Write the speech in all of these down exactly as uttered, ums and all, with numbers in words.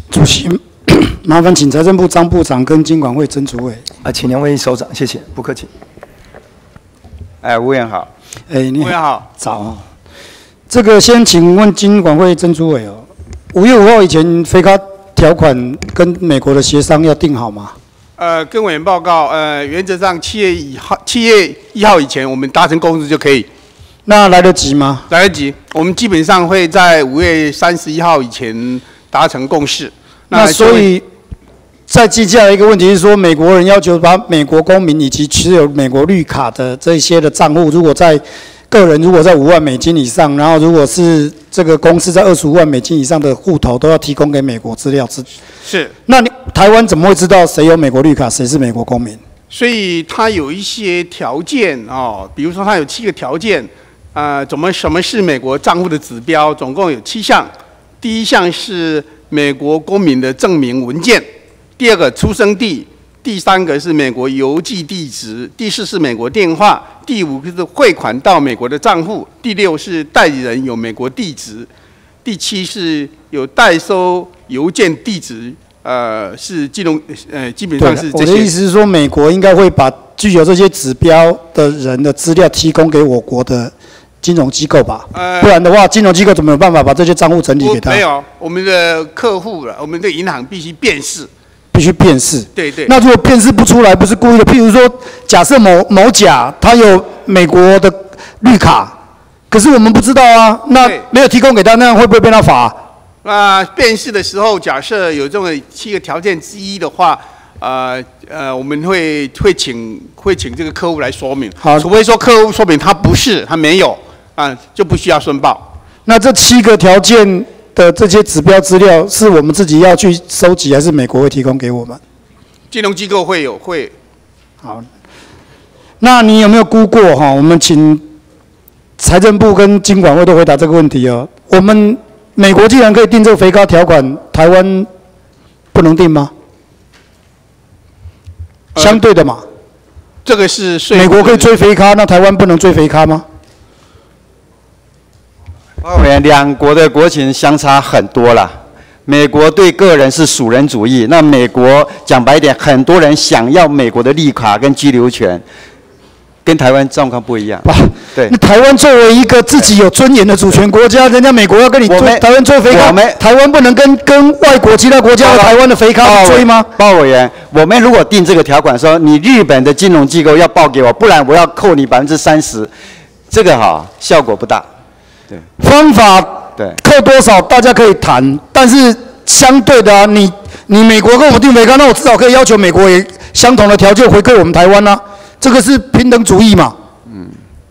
主席，麻烦请财政部张部长跟金管会曾主委。 啊，请两位首长，谢谢，不客气。 哎，吴委员好。 哎，你吴委员好。 早哦。这个先请问金管会曾主委哦，五月五号以前非卡条款跟美国的协商要定好吗？ 呃，跟委员报告，呃，原则上七月一号，七月一号以前我们达成共识就可以。 那来得及吗？ 来得及，我们基本上会在五月三十一号以前达成共识。 那所以，再接下来一个问题是说，美国人要求把美国公民以及持有美国绿卡的这些的账户，如果在个人如果在五万美金以上，然后如果是这个公司在二十五万美金以上的户头，都要提供给美国资料。 是。 那你台湾怎么会知道谁有美国绿卡，谁是美国公民？ 所以它有一些条件哦，比如说它有七个条件，呃，怎么什么是美国账户的指标？总共有七项。第一项是美国公民的证明文件，第二个出生地，第三个是美国邮寄地址，第四是美国电话，第五个是汇款到美国的账户，第六是代理人有美国地址，第七是有代收邮件地址，呃，是金融呃基本上是这些。 我的意思是说，美国应该会把具有这些指标的人的资料提供给我国的金融机构吧，呃、不然的话，金融机构怎么有办法把这些账户整理给他？ 没有，我们的客户了，我们的银行必须辨识， 必须辨识。 对对。 那如果辨识不出来，不是故意的。譬如说，假设某某甲他有美国的绿卡，可是我们不知道啊，那没有提供给他，那样会不会被他罚？ 那、呃、辨识的时候，假设有这种七个条件之一的话，呃呃，我们会会请会请这个客户来说明。好，除非说客户说明他不是，他没有。啊，就不需要申报。 那这七个条件的这些指标资料，是我们自己要去收集，还是美国会提供给我们？ 金融机构会有会。 好，那你有没有估过哈？我们请财政部跟金管会都回答这个问题哦。我们美国既然可以定这个肥咖条款，台湾不能定吗？呃、相对的嘛。 这个是美国可以追肥咖，那台湾不能追肥咖吗？ 委员，两国的国情相差很多啦。美国对个人是属人主义，那美国讲白一点，很多人想要美国的绿卡跟居留权，跟台湾状况不一样。对， 那台湾作为一个自己有尊严的主权国家，人家美国要跟你追台湾追肥咖，台湾不能跟跟外国其他国家台湾的肥咖追吗？ 鲍委员，我们如果定这个条款说，你日本的金融机构要报给我，不然我要扣你百分之三十，这个哈效果不大。对， 方法对扣多少大家可以谈，但是相对的啊，你你美国跟我们定肥咖，那我至少可以要求美国也相同的条件回馈我们台湾啊，这个是平等主义嘛。 嗯，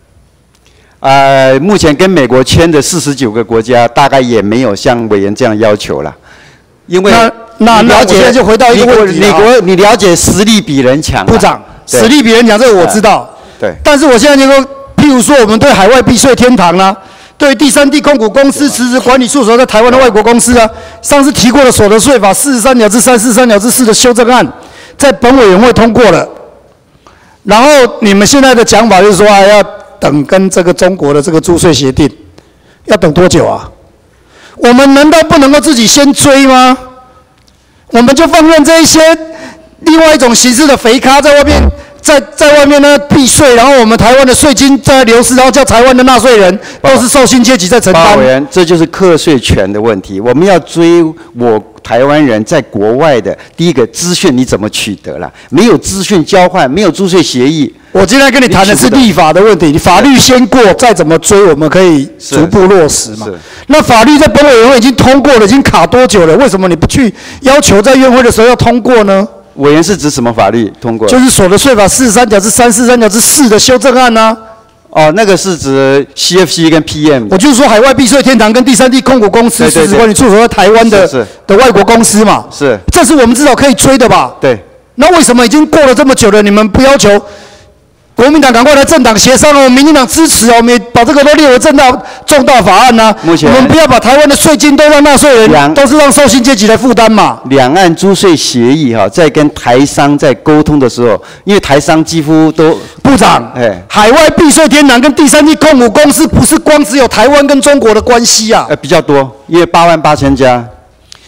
呃，目前跟美国签的四十九个国家，大概也没有像委员这样要求了，因为那那那我现在就回到一个问题， 美国你了解实力比人强， 部长，实力比人强这个我知道， 对， 但是我现在就说，譬如说我们对海外避税天堂啊。对第三地控股公司、实质管理处所在台湾的外国公司啊，上次提过的所得税法四十三条之三、四十三条之四的修正案，在本委员会通过了。然后你们现在的讲法就是说啊，要等跟这个中国的这个租税协定，要等多久啊？我们难道不能够自己先追吗？我们就放任这一些另外一种形式的肥咖在外面。在在外面呢避税，然后我们台湾的税金在流失，然后叫台湾的纳税人都是受薪阶级在承担。 委员，这就是课税权的问题。我们要追我台湾人在国外的第一个资讯，你怎么取得了？没有资讯交换，没有租税协议。 我今天跟你谈的是立法的问题，你法律先过，再怎么追，我们可以逐步落实嘛。那法律在本委员会已经通过了，已经卡多久了？为什么你不去要求在院会的时候要通过呢？ 委员是指什么法律通过？ 就是所得税法四十三条之三、四十三条之四的修正案呢、 啊。哦，那个是指 C F C 跟 P M。 我就是说海外避税天堂跟第三地控股公司实质管理处所在台湾的的外国公司嘛。 是。 这是我们至少可以追的吧？ 对。 那为什么已经过了这么久了，你们不要求国民党赶快来政党协商哦，民进党支持哦，我们也把这个都列为重大重大法案呢、啊。 目前我们不要把台湾的税金都让纳税人，都是让受薪阶级来负担嘛。 两岸租税协议哈、啊，在跟台商在沟通的时候，因为台商几乎都部长，哎，海外避税天堂跟第三地控股公司不是光只有台湾跟中国的关系啊， 呃，比较多，因为八万八千家。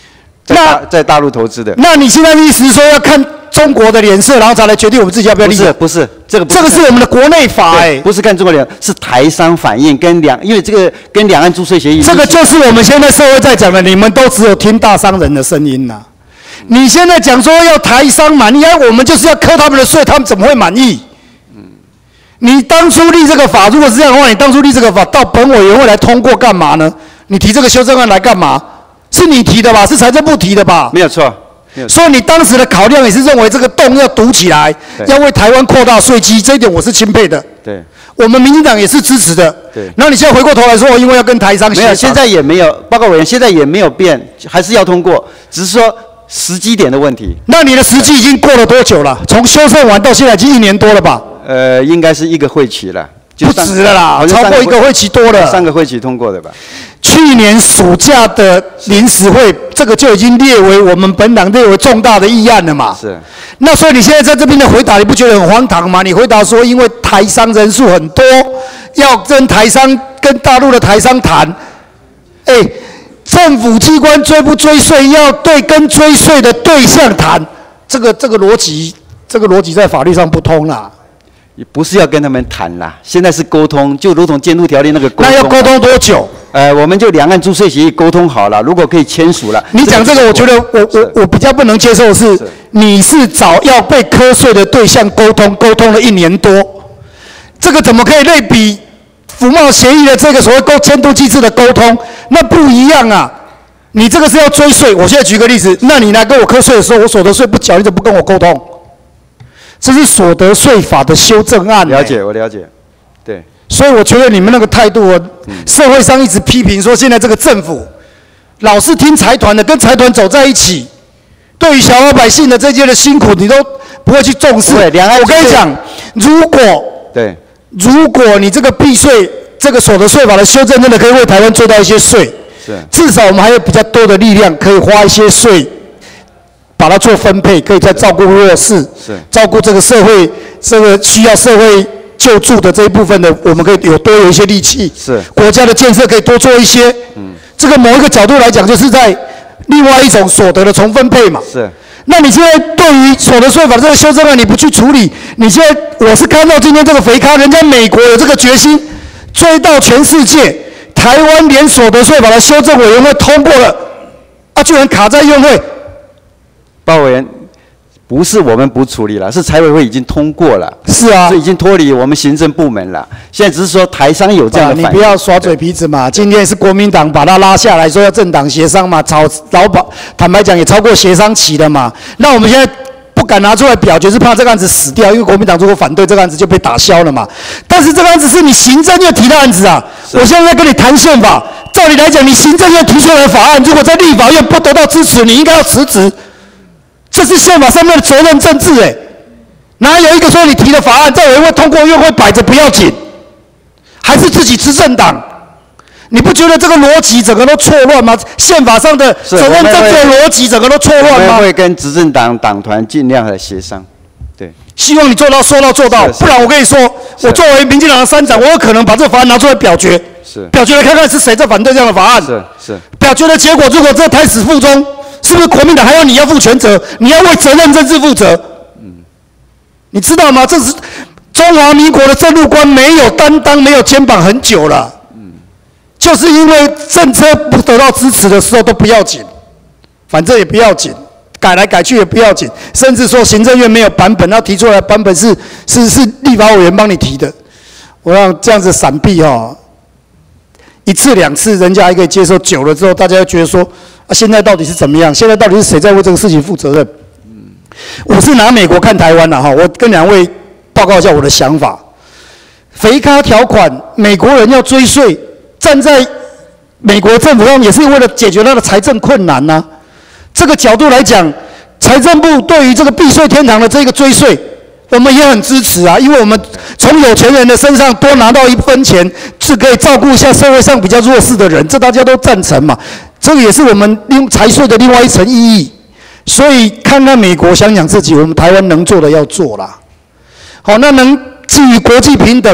在大在大陆投资的。 那你现在意思是说要看中国的脸色，然后才来决定我们自己要不要立？ 不是不是，这个不这个是我们的国内法哎、欸， 不是看中国脸，是台商反映跟两，因为这个跟两岸租税协议。 这个就是我们现在社会在讲的，你们都只有听大商人的声音呐、啊。你现在讲说要台商满意，我们就是要扣他们的税，他们怎么会满意？你当初立这个法，如果是这样的话，你当初立这个法到本委员会来通过干嘛呢？你提这个修正案来干嘛？是你提的吧？是财政部提的吧？ 没有错。 所以你当时的考量也是认为这个洞要堵起来，要为台湾扩大税基，这一点我是钦佩的。 对， 我们民进党也是支持的。 对。 然后你现在回过头来说，因为要跟台商协商， 没有，现在也没有，报告委员现在也没有变，还是要通过，只是说时机点的问题。 那你的时机已经过了多久了？从修正完到现在已经一年多了吧？ 呃，应该是一个会期了。 不止了啦，超过一个会期多了。 三个会期通过的吧？ 去年暑假的临时会，这个就已经列为我们本党列为重大的议案了嘛。 是。 那所以你现在在这边的回答，你不觉得很荒唐吗？你回答说，因为台商人数很多，要跟台商跟大陆的台商谈，哎，政府机关追不追税，要对跟追税的对象谈，这个这个逻辑，这个逻辑在法律上不通啦。 也不是要跟他们谈啦，现在是沟通，就如同监督条例那个沟通。 那要沟通多久？ 呃，我们就两岸租税协议沟通好了，如果可以签署了。 你讲这个，我觉得我我我比较不能接受的是，是你是找要被课税的对象沟通，沟通了一年多，这个怎么可以类比服贸协议的这个所谓沟监督机制的沟通？那不一样啊！你这个是要追税，我现在举个例子，那你来跟我课税的时候，我所得税不缴，你怎么不跟我沟通？这是所得税法的修正案、欸。 了解，我了解。对。 所以我觉得你们那个态度，嗯、社会上一直批评说，现在这个政府老是听财团的，跟财团走在一起，对于小老百姓的这些的辛苦，你都不会去重视。 对，两岸。 我跟你讲，如果对， 如果你这个避税这个所得税法的修正，真的可以为台湾做到一些税， 是， 至少我们还有比较多的力量，可以花一些税。把它做分配，可以再照顾弱势， 是照顾这个社会，这个需要社会救助的这一部分的，我们可以有多有一些力气。 是国家的建设可以多做一些。嗯，这个某一个角度来讲，就是在另外一种所得的重分配嘛。 是。 那你现在对于所得税法这个修正案，你不去处理，你现在我是看到今天这个肥咖，人家美国有这个决心，追到全世界，台湾连所得税法的修正委员会通过了，啊，居然卡在院会。 报委员，不是我们不处理了，是财委会已经通过了。 是啊， 所以已经脱离我们行政部门了。现在只是说台商有这样的反应。 你不要耍嘴皮子嘛！今天是国民党把他拉下来，说要政党协商嘛，吵老板，坦白讲也超过协商期了嘛。那我们现在不敢拿出来表决，是怕这个案子死掉，因为国民党如果反对这个案子就被打消了嘛。但是这个案子是你行政院提的案子啊，我现在在跟你谈宪法，照理来讲，你行政院提出来的法案，如果在立法院不得到支持，你应该要辞职。这是宪法上面的责任政治，哎，哪有一个说你提的法案在委员会通过，院会摆着不要紧，还是自己执政党？你不觉得这个逻辑整个都错乱吗？宪法上的责任政治的逻辑整个都错乱吗？ 我们会跟执政党党团尽量的协商，对。 希望你做到说到做到，不然我跟你说，我作为民进党的三长，我有可能把这个法案拿出来表决， 是表决来看看是谁在反对这样的法案， 是是。表决的结果，如果这胎死腹中。是不是国民党还要你要负全责？你要为责任政治负责？嗯，你知道吗？这是中华民国的政务官没有担当、没有肩膀很久了。嗯，就是因为政策不得到支持的时候都不要紧，反正也不要紧，改来改去也不要紧，甚至说行政院没有版本，要提出来的版本是是是立法委员帮你提的。我让这样子闪避哦，一次两次人家还可以接受，久了之后大家就觉得说。啊，现在到底是怎么样？现在到底是谁在为这个事情负责任？嗯，我是拿美国看台湾了哈，我跟两位报告一下我的想法。肥咖条款，美国人要追税，站在美国政府上也是为了解决他的财政困难呐、啊。这个角度来讲，财政部对于这个避税天堂的这个追税，我们也很支持啊，因为我们从有钱人的身上多拿到一分钱，是可以照顾一下社会上比较弱势的人，这大家都赞成嘛。这个也是我们另财税的另外一层意义，所以看看美国，想想自己，我们台湾能做的要做啦。好，那能至于国际平等，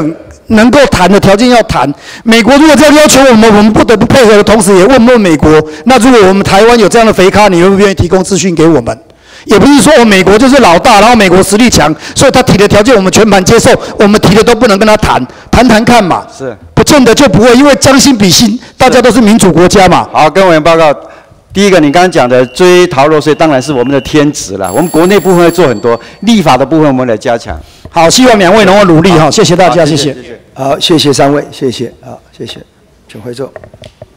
能够谈的条件要谈。美国如果这样要求我们，我们不得不配合的同时，也问问美国，那如果我们台湾有这样的肥咖，你愿不愿意提供资讯给我们？也不是说我美国就是老大，然后美国实力强，所以他提的条件我们全盘接受，我们提的都不能跟他谈，谈谈看嘛。 是， 不见得就不会，因为将心比心，大家都是民主国家嘛。 好，跟委员报告。第一个，你刚刚讲的追逃漏税当然是我们的天职了，我们国内部分会做很多，立法的部分我们来加强。 好，希望两位能够努力哈，谢谢大家，谢谢。 好，谢谢三位，谢谢，好，谢谢，请回座。